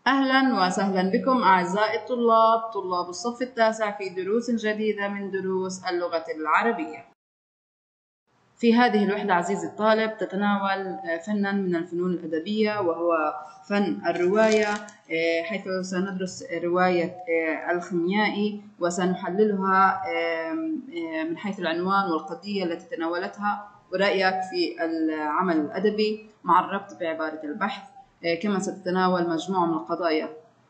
أهلا وسهلا بكم أعزائي الطلاب، طلاب الصف التاسع في دروس جديدة من دروس اللغة العربية. في هذه الوحدة عزيزي الطالب تتناول فنا من الفنون الأدبية وهو فن الرواية، حيث سندرس رواية الخيميائي وسنحللها من حيث العنوان والقضية التي تناولتها ورأيك في العمل الأدبي مع الربط بعبارة البحث. كما ستتناول مجموعة من القضايا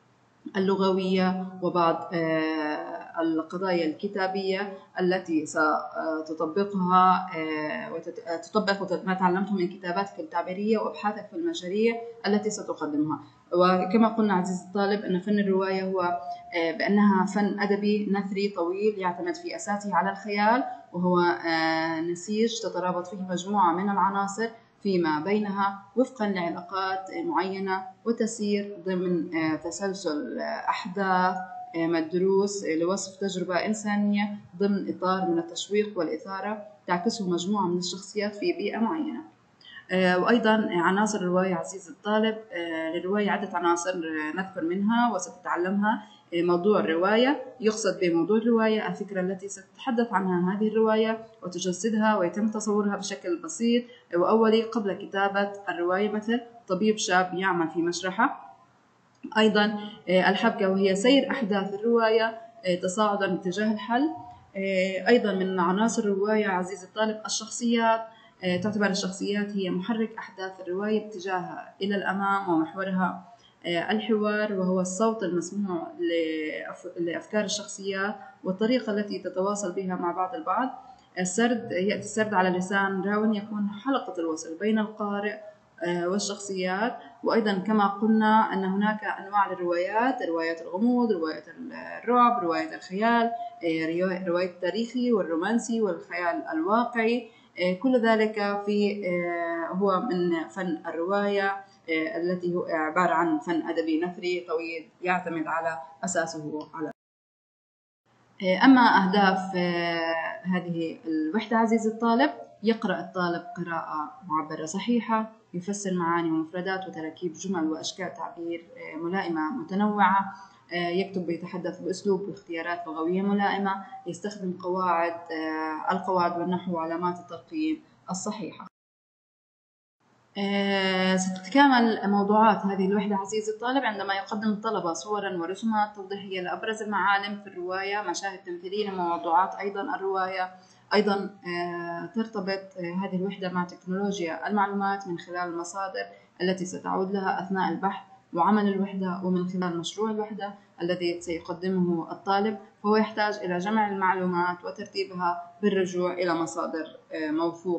اللغوية وبعض القضايا الكتابية التي ستطبقها وتطبق ما تعلمته من كتاباتك التعبيرية وأبحاثك في المشاريع التي ستقدمها. وكما قلنا عزيزي الطالب أن فن الرواية هو بأنها فن أدبي نثري طويل يعتمد في أساسه على الخيال، وهو نسيج تترابط فيه مجموعة من العناصر فيما بينها وفقا لعلاقات معينة وتسير ضمن تسلسل أحداث مدروس لوصف تجربة إنسانية ضمن إطار من التشويق والإثارة تعكسه مجموعة من الشخصيات في بيئة معينة. وأيضا عناصر الرواية عزيزي الطالب، للرواية عدة عناصر نذكر منها وستتعلمها. موضوع الرواية، يقصد بموضوع الرواية الفكرة التي ستتحدث عنها هذه الرواية وتجسدها ويتم تصورها بشكل بسيط وأولي قبل كتابة الرواية، مثل طبيب شاب يعمل في مشرحة. أيضا الحبكة وهي سير أحداث الرواية تصاعدا باتجاه الحل. أيضا من عناصر الرواية عزيزي الطالب الشخصيات، تعتبر الشخصيات هي محرك أحداث الرواية باتجاهها إلى الأمام، ومحورها الحوار وهو الصوت المسموع لأفكار الشخصيات والطريقة التي تتواصل بها مع بعض البعض. السرد، يأتي السرد على لسان راو يكون حلقة الوصل بين القارئ والشخصيات. وأيضا كما قلنا أن هناك أنواع للروايات، روايات الغموض، روايات الرعب، رواية الخيال، رواية التاريخي والرومانسي والخيال الواقعي. كل ذلك هو من فن الرواية التي هو عبارة عن فن أدبي نثري طويل يعتمد على أساسه على. أما أهداف هذه الوحدة عزيزي الطالب، يقرأ الطالب قراءة معبرة صحيحة، يفسر معاني ومفردات وتركيب جمل وأشكال تعبير ملائمة متنوعة، يكتب ويتحدث بأسلوب واختيارات لغوية ملائمة، يستخدم القواعد والنحو وعلامات الترقيم الصحيحة. ستتكامل موضوعات هذه الوحدة عزيزي الطالب عندما يقدم الطلبة صورا ورسومات توضيحية لأبرز المعالم في الرواية، مشاهد تمثيلية لموضوعات أيضا الرواية. أيضا ترتبط هذه الوحدة مع تكنولوجيا المعلومات من خلال المصادر التي ستعود لها أثناء البحث وعمل الوحدة، ومن خلال مشروع الوحدة الذي سيقدمه الطالب، فهو يحتاج إلى جمع المعلومات وترتيبها بالرجوع إلى مصادر موثوقة.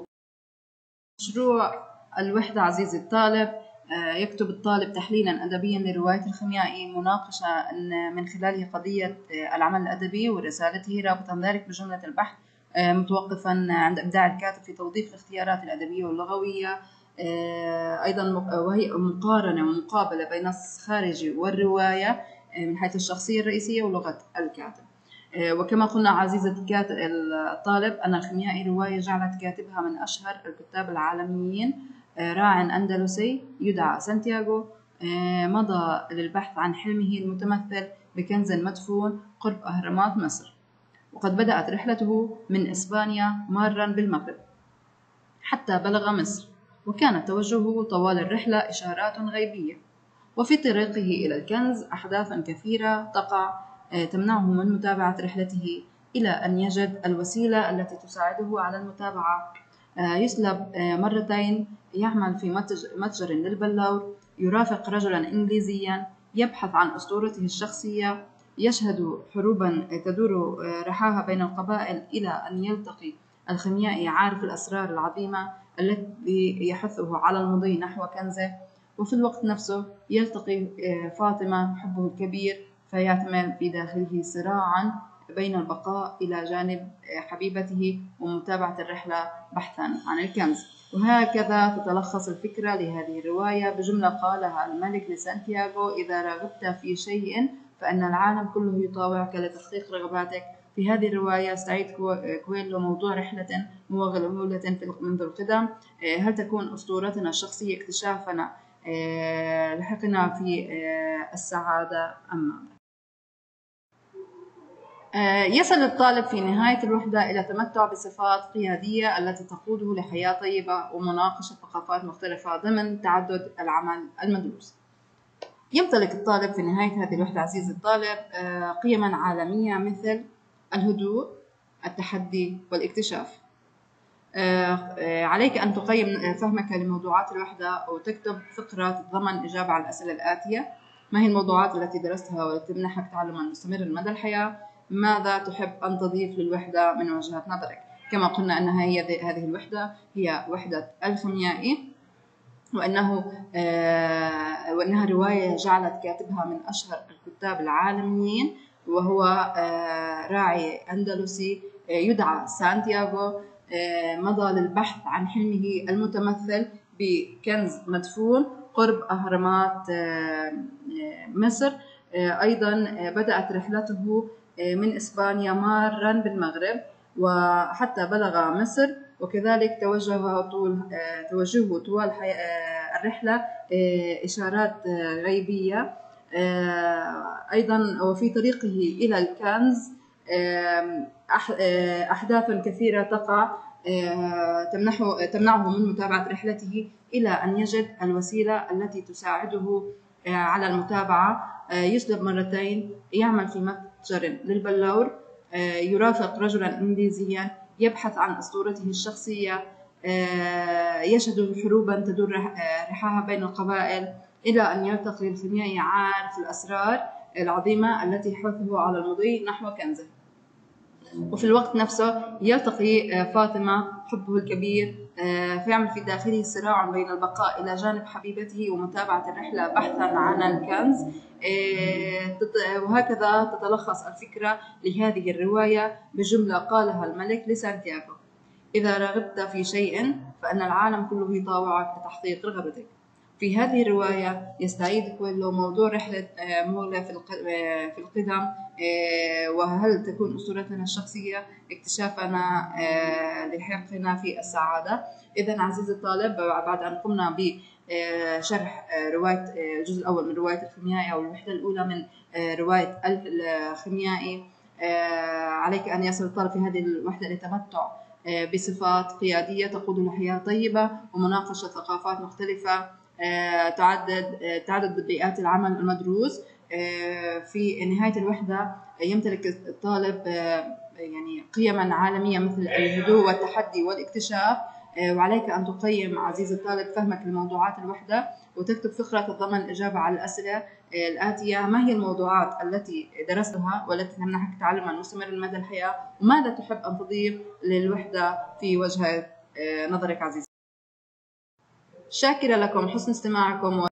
مشروع الوحدة عزيزي الطالب، يكتب الطالب تحليلا أدبيا لرواية الخيميائي، مناقشة من خلاله قضية العمل الأدبي ورسالته، رابطا ذلك بجملة البحث، متوقفا عند إبداع الكاتب في توظيف الاختيارات الأدبية واللغوية. أيضا وهي مقارنة ومقابلة بين النص الخارجي والرواية من حيث الشخصية الرئيسية ولغة الكاتب. وكما قلنا عزيزي الطالب أن الخيميائي رواية جعلت كاتبها من أشهر الكتاب العالميين، راع أندلسي يدعى سانتياغو، مضى للبحث عن حلمه المتمثل بكنز مدفون قرب أهرامات مصر. وقد بدأت رحلته من إسبانيا مارا بالمغرب حتى بلغ مصر، وكانت توجهه طوال الرحلة إشارات غيبية، وفي طريقه إلى الكنز أحداث كثيرة تقع تمنعه من متابعة رحلته إلى أن يجد الوسيلة التي تساعده على المتابعة. يسلب مرتين، يعمل في متجر للبلور، يرافق رجلا إنجليزيا يبحث عن أسطورته الشخصية، يشهد حروبا تدور رحاها بين القبائل إلى أن يلتقي الخيميائي عارف الأسرار العظيمة التي يحثه على المضي نحو كنزه. وفي الوقت نفسه يلتقي فاطمة حبه الكبير، فيعتمل بداخله صراعا بين البقاء إلى جانب حبيبته ومتابعة الرحلة بحثا عن الكنز. وهكذا تتلخص الفكرة لهذه الرواية بجملة قالها الملك لسانتياغو: إذا رغبت في شيء فإن العالم كله يطاوعك لتحقيق رغباتك. في هذه الرواية يستعيد كويلو موضوع رحلة مغلولة منذ القدم. هل تكون أسطورتنا الشخصية اكتشافنا لحقنا في السعادة أم ماذا؟ يصل الطالب في نهاية الوحدة إلى تمتع بصفات قيادية التي تقوده لحياة طيبة ومناقشة ثقافات مختلفة ضمن تعدد العمل المدروس. يمتلك الطالب في نهاية هذه الوحدة عزيزي الطالب قيمًا عالمية مثل الهدوء، التحدي والاكتشاف. عليك أن تقيم فهمك لموضوعات الوحدة وتكتب فقرة تتضمن إجابة على الأسئلة الآتية: ما هي الموضوعات التي درستها والتي تمنحك تعلمًا مستمرًا مدى الحياة؟ ماذا تحب أن تضيف للوحدة من وجهة نظرك؟ كما قلنا أنها هذه الوحدة هي وحدة الخيميائي، وأنها رواية جعلت كاتبها من أشهر الكتاب العالميين، وهو راعي أندلسي يدعى سانتياغو. مضى للبحث عن حلمه المتمثل بكنز مدفون قرب أهرامات مصر. أيضا بدأت رحلته من إسبانيا مارا بالمغرب وحتى بلغ مصر، وكذلك توجهه طوال الرحلة إشارات غيبية. أيضا وفي طريقه إلى الكنز أحداث كثيرة تقع تمنعه من متابعة رحلته إلى أن يجد الوسيلة التي تساعده على المتابعة. يسلب مرتين، يعمل في متجر للبلور، يرافق رجلا إنجليزيا يبحث عن أسطورته الشخصية، يشهد حروبا تدور رحاها بين القبائل، إلى أن يلتقي الخيميائي عارف الأسرار العظيمة التي حثه على المضي نحو كنزه. وفي الوقت نفسه يلتقي فاطمة حبه الكبير، فيعمل في داخله صراع بين البقاء إلى جانب حبيبته ومتابعة الرحلة بحثا عن الكنز. وهكذا تتلخص الفكرة لهذه الرواية بجملة قالها الملك لسانتياغو: إذا رغبت في شيء فإن العالم كله يطاوعك لتحقيق رغبتك. في هذه الرواية يستعيد كويلو موضوع رحلة مغلا في القدم، وهل تكون أسطورتنا الشخصية اكتشافنا لحقنا في السعادة. إذن عزيزي الطالب، بعد أن قمنا بشرح رواية الجزء الأول من رواية الخيميائي أو الوحدة الأولى من رواية الخيميائي، عليك أن يصل الطالب في هذه الوحدة للتمتع بصفات قيادية تقود لحياة طيبة ومناقشة ثقافات مختلفة، تعدد بيئات العمل المدروس. في نهاية الوحدة يمتلك الطالب يعني قيما عالمية مثل الهدوء والتحدي والاكتشاف. وعليك أن تقيم عزيزي الطالب فهمك لموضوعات الوحدة وتكتب فقرة تتضمن الإجابة على الأسئلة الآتية: ما هي الموضوعات التي درستها والتي تمنحك تعلما مستمرا مدى الحياة؟ وماذا تحب أن تضيف للوحدة في وجهة نظرك عزيزي؟ شاكرة لكم حسن استماعكم.